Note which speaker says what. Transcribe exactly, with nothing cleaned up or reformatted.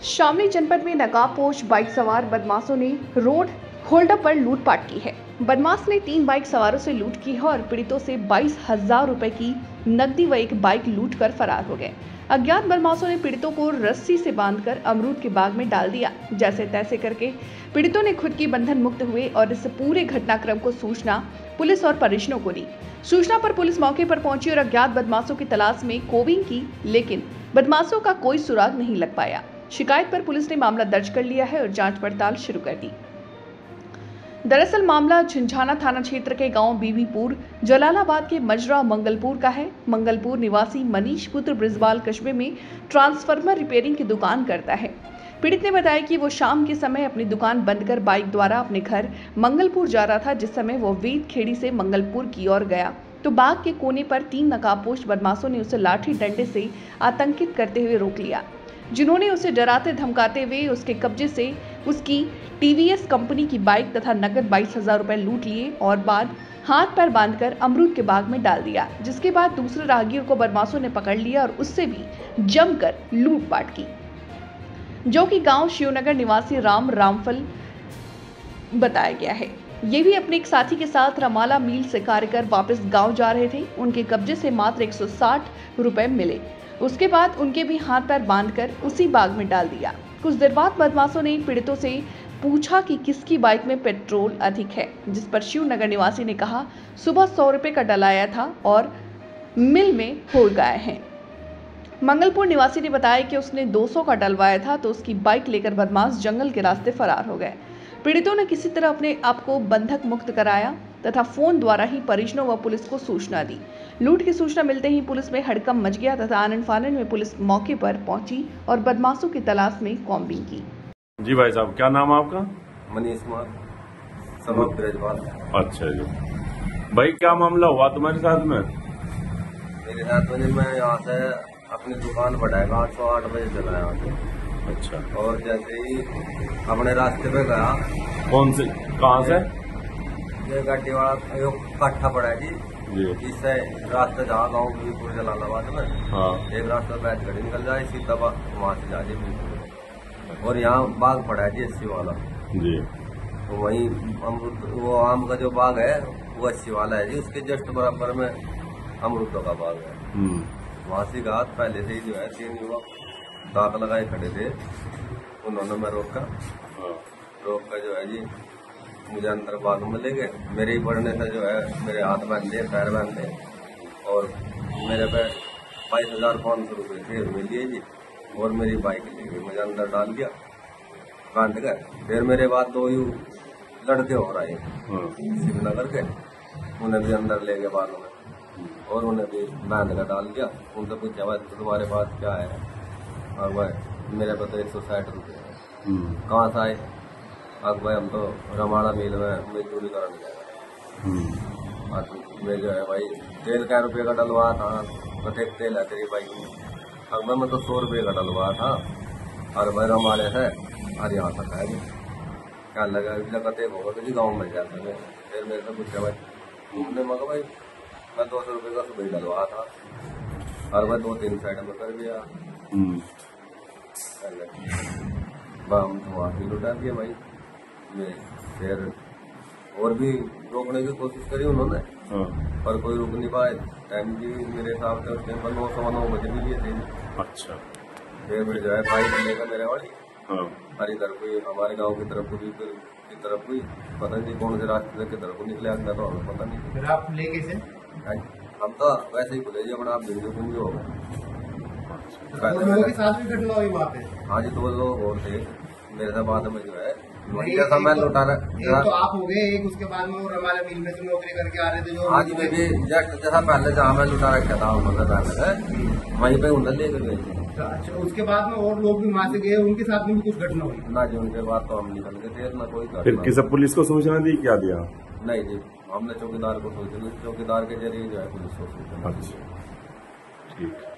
Speaker 1: शामली जनपद में नकाबपोश बाइक सवार बदमाशों ने रोड होल्डअप पर लूटपाट की है। बदमाश ने तीन बाइक सवारों से लूट की है और पीड़ितों से बाईस हजार रुपए की नकदी व एक बाइक लूट कर फरार हो गए। अज्ञात बदमाशों ने पीड़ितों को रस्सी से बांधकर अमरूद के बाग में डाल दिया। जैसे तैसे करके पीड़ितों ने खुद की बंधन मुक्त हुए और इस पूरे घटनाक्रम को सूचना पुलिस और परिजनों को दी। सूचना पर पुलिस मौके पर पहुंची और अज्ञात बदमाशों की तलाश में कोबिंग की, लेकिन बदमाशों का कोई सुराग नहीं लग पाया। शिकायत पर पुलिस ने मामला दर्ज कर लिया है और जांच पड़ताल शुरू कर दी। दरअसल मामला झुंझाना थाना क्षेत्र के गांव बीबीपुर जलालाबाद के मजरा मंगलपुर का है। मंगलपुर निवासी मनीष पुत्र ब्रिजवाल कस्बे में ट्रांसफार्मर रिपेयरिंग की दुकान करता है। पीड़ित ने बताया कि वो शाम के समय अपनी दुकान बंद कर बाइक द्वारा अपने घर मंगलपुर जा रहा था। जिस समय वो वेद खेड़ी से मंगलपुर की ओर गया तो बाग के कोने पर तीन नकाबपोश बदमाशों ने उसे लाठी डंडे से आतंकित करते हुए रोक लिया, जिन्होंने उसे डराते धमकाते हुए उसके कब्जे से उसकी टीवीएस कंपनी की बाइक तथा नकद बाईस हजार रुपए लूट लिए और बाद हाथ पैर बांधकर अमरूद के बाग में डाल दिया। जिसके बाद दूसरे राहगीर को बदमाशों ने पकड़ लिया और उससे भी जमकर लूटपाट की, जो कि गांव शिवनगर निवासी राम रामफल बताया गया है। ये भी अपने एक साथी के साथ रमाला मिल से कार्य कर वापस गाँव जा रहे थे। उनके कब्जे से मात्र एक सौ साठ रुपए मिले। उसके बाद उनके भी हाथ पैर बांधकर उसी बाग में डाल दिया। कुछ देर बाद बदमाशों ने पीड़ितों से पूछा कि किसकी बाइक में पेट्रोल अधिक है, जिस पर शिवनगर निवासी ने कहा सुबह सौ रुपए का डलाया था और मिल में हो गए हैं। मंगलपुर निवासी ने बताया कि उसने दो सौ का डलवाया था तो उसकी बाइक लेकर बदमाश जंगल के रास्ते फरार हो गए। पीड़ितों ने किसी तरह अपने आप को बंधक मुक्त कराया तथा फोन द्वारा ही परिजनों व पुलिस को सूचना दी। लूट की सूचना मिलते ही पुलिस में हड़कंप मच गया तथा आनन फानन में पुलिस मौके पर पहुंची और बदमाशों की तलाश में कॉम्बिंग की।
Speaker 2: जी भाई साहब, क्या नाम है आपका?
Speaker 3: मनीष कुमार समूह ब्रिजवाल।
Speaker 2: अच्छा जी भाई, क्या मामला हुआ तुम्हारे साथ में?
Speaker 3: मेरे साथ में मैं यहाँ से अपनी दुकान बढ़ाएगा आठ सौ आठ बजे चला यहाँ से।
Speaker 2: अच्छा।
Speaker 3: और जैसे ही अपने रास्ते पे गया।
Speaker 2: कौन से, कहाँ से?
Speaker 3: ये गाड़ी वाला काठा पड़ा है जी,
Speaker 2: जी।
Speaker 3: इससे रास्ते जहाँ गाँव बीबीपुर जलालाबाद में। हाँ। एक रास्ता बैठ गाड़ी निकल जाए सीधा वहाँ से जा बीबीपुर, और यहाँ बाग पड़ा है जी अस्सी वाला
Speaker 2: जी।
Speaker 3: तो वही अमरूद, वो आम का जो बाग है वो अस्सी वाला है जी, उसके जस्ट बराबर में अमरूदों का बाग है। वहाँ से गया, पहले से ही जो है तीन युवक दाग लगाए खड़े थे। उन्होंने मैं रोका, रोक कर जो है जी मुझे अंदर बाग में ले गए। मेरे ही पढ़ने से जो है मेरे हाथ बांधे, पैर बांधे और मेरे पे बाईस हजार पाँच सौ रुपये थे मिलिए जी, और मेरी बाइक ले गई। मुझे अंदर डाल दिया, काट गए। फिर मेरे बाद दो यू लड़के हो रहे शिवनगर के, उन्हें भी अंदर ले गए बाग में और उन्हें भी बांध कर डाल दिया। उनसे पूछा भाई तो तुम्हारे पास क्या है, और भाई मेरे पास तो एक सौ साठ रुपये है। कहाँ से आए? अब भाई हम तो रमाड़ा मिल में मजदूरी करने गए। मैं जो है भाई तेल क्या रुपये का डलवाया था, तो एक तेल है तेरी बाइक में। अब मैं तो सौ रुपये का डलवाया था और भाई रमाड़े है और यहाँ तक है। क्या लगा लगते होगा कि गाँव में जा सके। फिर मेरे से पूछा भाई तुमने, मगर भाई मैं दो सौ रुपये का सुबह डलवाया था और मैं दो तीन साइड में कर दिया। हम तो वहाँ भी लुटा दिया भाई। मैं फिर और भी रोकने की कोशिश करी उन्होंने, पर कोई रुक नहीं पाए। टाइम भी मेरे हिसाब से उस टाइम पर नौ सवा नौ बजे भी लिए थे। अच्छा। फिर मैं जो है बाइक लेकर मेरे वाली हर इधर कोई हमारे गांव की तरफ हुई, फिर की तरफ हुई, पता नहीं कौन से रास्ते से किधर को निकले अंदर, तो हमें पता नहीं।
Speaker 4: फिर आप ले कैसे?
Speaker 3: हम तो वैसे ही खुले जी अपना, आप भिंगे भुंगे हो गए।
Speaker 4: लोगों के साथ भी घटना हुई वहाँ पे?
Speaker 3: हाँ जी, दो लोग और थे मेरे से बाद में जो है जैसा मैं लौटा रहा।
Speaker 4: एक तो आप हो गए, एक उसके बाद में वो रमाला मिल में से नौकरी करके आ रहे थे जो।
Speaker 3: हाँ जी, मैं भी जैसा पहले जहाँ मैं लुटा रखा था उन्होंने पहले वहीं पे उन्हें लेकर गए।
Speaker 4: अच्छा, उसके बाद में और लोग भी वहाँ से गए, उनके साथ में भी कुछ घटना हुई?
Speaker 3: ना जी, उनके बाद तो हम निकल गए थे, ना कोई।
Speaker 2: फिर किसी पुलिस को सूचना दी, क्या दिया?
Speaker 3: नहीं जी, हमने चौकीदार को सूचना, चौकीदार के जरिए जो है पुलिस को सूचना।
Speaker 2: अच्छा, ठीक।